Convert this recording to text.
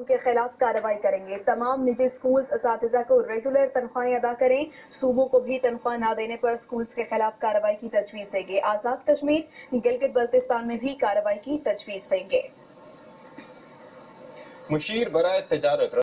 उनके खिलाफ कार्रवाई करेंगे। तमाम निजी स्कूल्स असातिज़ा को रेगुलर तनख्वाहें अदा करें। सूबों को भी तनख्वाह ना देने पर स्कूल्स के खिलाफ कार्रवाई की तजवीज़ देंगे। आज़ाद कश्मीर, गिलगित बल्तिस्तान में भी कार्रवाई की तजवीज़ देंगे। मुशीर बराए तिजारत